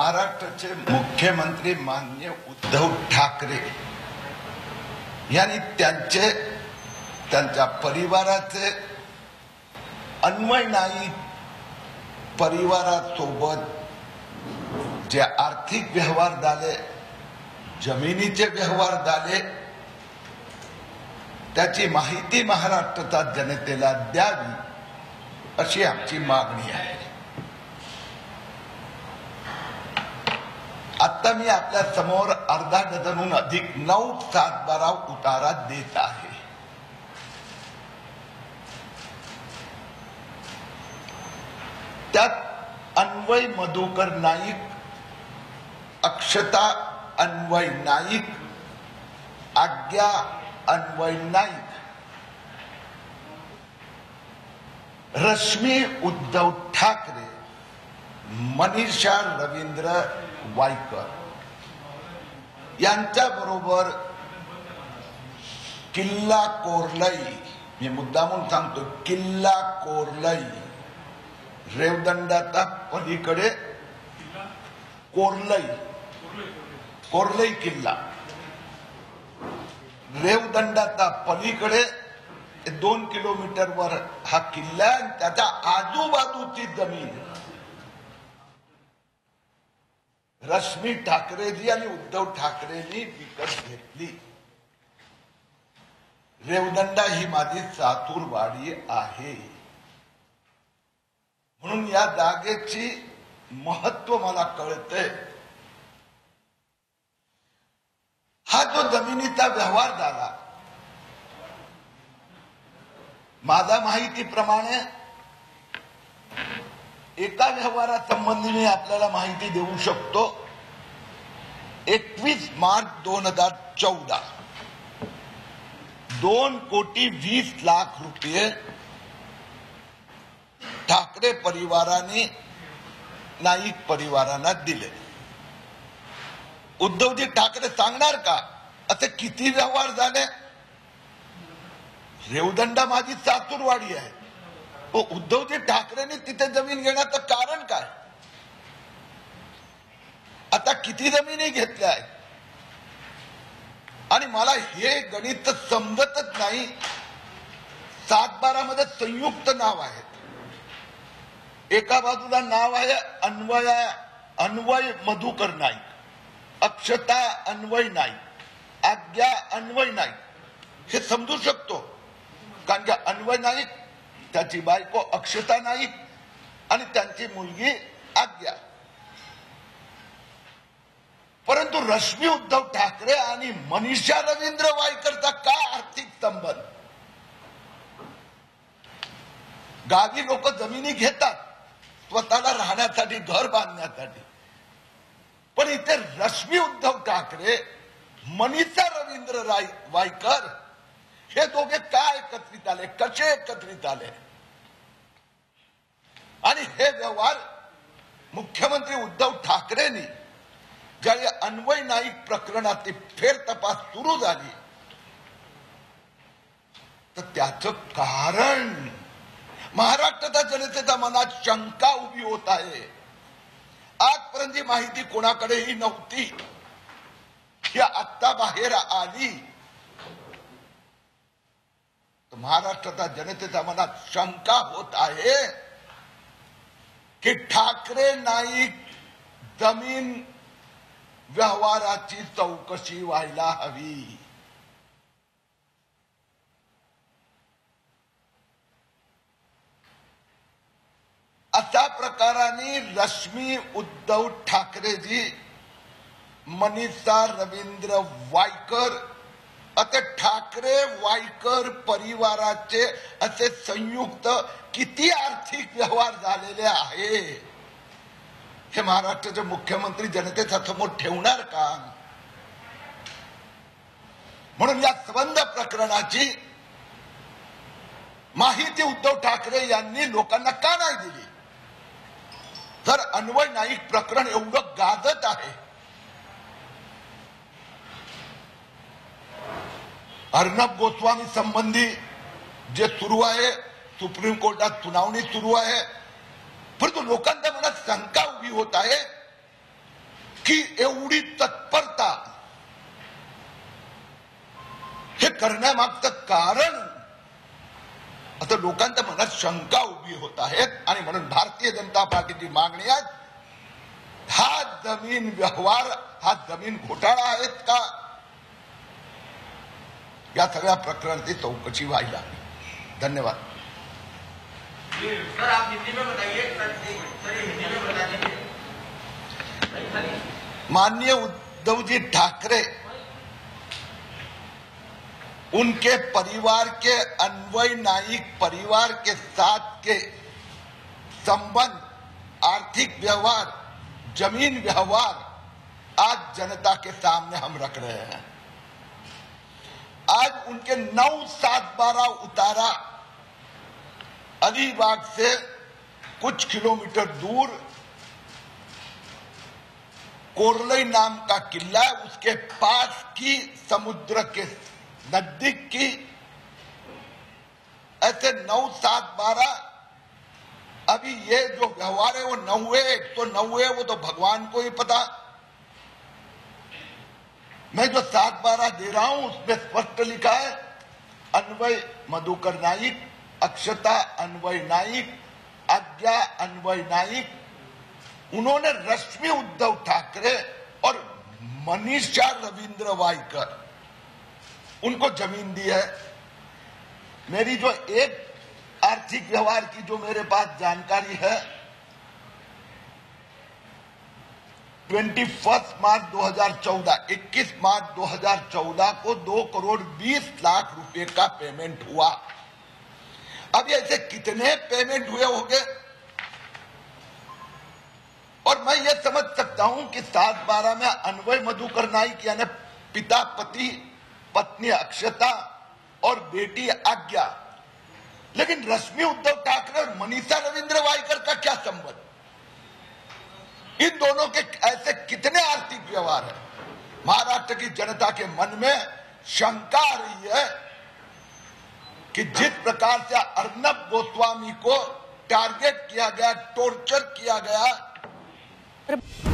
महाराष्ट्राचे मुख्यमंत्री माननीय उद्धव ठाकरे यांनी त्यांच्या परिवाराचे अन्वय नाईक परिवारासोबत जे आर्थिक व्यवहार झाले, जमिनीचे व्यवहार झाले, त्याची माहिती महाराष्ट्राच्या जनतेला द्यावी अशी आमची मागणी आहे। आता मी आपल्या समोर अर्धा डझनहून अधिक 9/7/12 उतारा देत आहे। त्यात अन्वय मधुकर नाईक, अक्षता अन्वय नाईक, आज्ञा अन्वय नाईक, रश्मी उद्धव ठाकरे, मनीषा रवींद्र वायकर यांच्या बरोबर किल्ला कोरलई, मी मुद्दामून सांगतो किल्ला कोरलई, रेवदंडाचा पलीकडे कोरलई किल्ला, रेवदंडाचा पलीकडे 2 किलोमीटरवर हा किल्ला, त्याच्या आजूबाजूची जमीन रश्मी ठाकरेजी आणि उद्धव ठाकरेंनी विकत घेतली। रेवदंडा ही माझी चातुरवाडी आहे, म्हणून या जागेची महत्व मला कळतंय। हा जो जमिनीचा व्यवहार झाला, माझ्या माहितीप्रमाणे एका व्यवहारासंबंधी मी आपल्याला माहिती देऊ शकतो। 21 मार्च 2014 2,20,00,000 रुपये ठाकरे परिवाराने नाईक परिवारांना दिले। उद्धवजी ठाकरे सांगणार का असे किती व्यवहार झाले? रेवदंडा माझी चातुरवाडी आहे, उद्धवजी ठाकरेंनी तिथे जमीन घेण्याचं कारण काय? आता किती जमिनी घेतल्या आहेत आणि मला हे गणित समजतच नाही। 7/12 मध्ये संयुक्त नाव आहेत। एका बाजूला नाव आहे अन्वय मधुकर नाईक, अक्षता अन्वय नाईक, आज्ञा अन्वय नाईक, हे समजू शकतो कारण की अन्वय नाईक, त्याची बायको अक्षता नाईक आणि त्यांची मुलगी आज्ञा। परंतु रश्मी उद्धव ठाकरे आणि मनीषा रवींद्र वायकरचा का आर्थिक संबंध? गावी लोक जमिनी घेतात स्वतःला राहण्यासाठी, घर बांधण्यासाठी, पण इथे रश्मी उद्धव ठाकरे, मनीषा रवींद्र वायकर हे दोघे काय एकत्रित आले, कसे एकत्रित आले? आणि हे व्यवहार मुख्यमंत्री उद्धव ठाकरेंनी ज्यावेळी अन्वय नाईक प्रकरणाची फेर तपास सुरू झाली, तर त्याचं कारण महाराष्ट्राच्या जनतेच्या मनात शंका उभी होत आहे। आजपर्यंत ही माहिती कोणाकडेही नव्हती, ही आत्ता बाहेर आली, तर महाराष्ट्राच्या जनतेच्या मनात शंका होत आहे की ठाकरे नाईक जमीन व्यवहाराची चौकशी व्हायला हवी। अशा प्रकाराने रश्मी उद्धव ठाकरेजी, मनीषा रवींद्र वायकर असे ठाकरे वायकर परिवाराचे असे संयुक्त किती आर्थिक व्यवहार झालेले आहे हे महाराष्ट्राचे मुख्यमंत्री जनतेच्या समोर ठेवणार का? म्हणून या संबंध प्रकरणाची माहिती उद्धव ठाकरे यांनी लोकांना का नाही दिली? तर अन्वय नाईक प्रकरण एवढं गाजत आहे, अर्णब गोस्वामी संबंधी जे सुरू आहे, सुप्रीम कोर्टात सुनावणी सुरू आहे, परंतु लोकांच्या मनात शंका उभी होत आहे की एवढी तत्परता हे करण्यामागचं कारण आता लोकांच्या मनात शंका उभी होत आहेत आणि म्हणून भारतीय जनता पार्टीची मागणी आहे, हा जमीन व्यवहार हा जमीन घोटाळा आहेत का, या सगळ्या प्रकरणाची चौकशी व्हायला हवी। धन्यवाद। सर आप हिंदी में बताइए, सर हिंदी में बता दीजिए। माननीय उद्धव जी ठाकरे, उनके परिवार के अन्वय नाइक परिवार के साथ के संबंध, आर्थिक व्यवहार, जमीन व्यवहार आज जनता के सामने हम रख रहे हैं। आज उनके 9-7-12 उतारा अलीबाग से कुछ किलोमीटर दूर कोरलई नाम का किला, उसके पास की समुद्र के नजदीक की ऐसे 9-7-12 अभी ये जो व्यवहार है वो 109 वो तो भगवान को ही पता। मैं जो 7-12 दे रहा हूं उसमें स्पष्ट लिखा है अन्वय मधुकर नाइक, अक्षता अन्वय नाइक, आज्ञा अन्वय नाइक। उन्होंने रश्मि उद्धव ठाकरे और मनीषा रविंद्र वाइकर उनको जमीन दी है। मेरी जो एक आर्थिक व्यवहार की जो मेरे पास जानकारी है, 21 मार्च 2014, 21 मार्च 2014 को 2,20,00,000 रुपए का पेमेंट हुआ। अब ऐसे कितने पेमेंट हुए होंगे, और मैं ये समझ सकता हूं कि 7-12 में अन्वय मधुकर नाइक यानी पिता पति, पत्नी अक्षता और बेटी आज्ञा, लेकिन रश्मि उद्धव ठाकरे और मनीषा रविंद्र वाइकर का क्या संबंध? इन दोनों के ऐसे कितने आर्थिक व्यवहार है? महाराष्ट्र की जनता के मन में शंका आ रही है कि जिस प्रकार से अर्नब गोस्वामी को टारगेट किया गया, टॉर्चर किया गया।